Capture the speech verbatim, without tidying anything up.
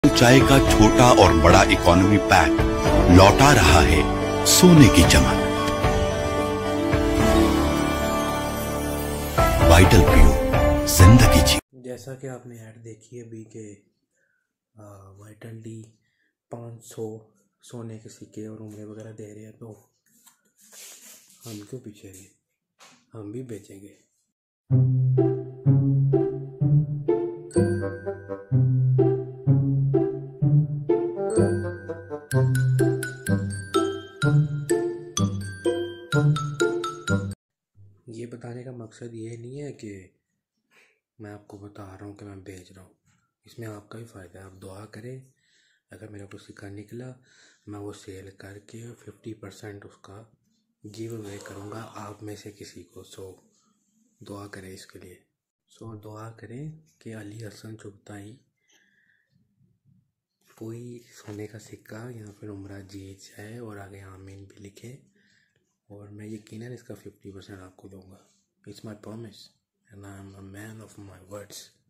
चाय का छोटा और बड़ा इकोनॉमी पैक लौटा रहा है सोने की चमक। वाइटल प्योर जिंदगी जी। जैसा कि आपने ऐड देखी है अभी के वाइटल डी पाँच सौ सोने के सिक्के और उम्रे वगैरह दे रहे हैं, तो हम क्यों पीछे रहे, हम भी बेचेंगे। ये बताने का मकसद ये नहीं है कि मैं आपको बता रहा हूँ कि मैं बेच रहा हूँ, इसमें आपका ही फ़ायदा है। आप दुआ करें, अगर मेरा कोई सिक्का निकला मैं वो सेल करके फिफ्टी परसेंट उसका गिव अवे करूँगा आप में से किसी को। सो दुआ करें इसके लिए। सो दुआ करें कि अली हसन चुगताई कोई सोने का सिक्का या फिर उम्रा जीत जाए और आगे आमीन भी लिखे, और मैं यकीनन इसका फिफ्टी परसेंट आपको दूंगा। It's my promise and I am a man of my words.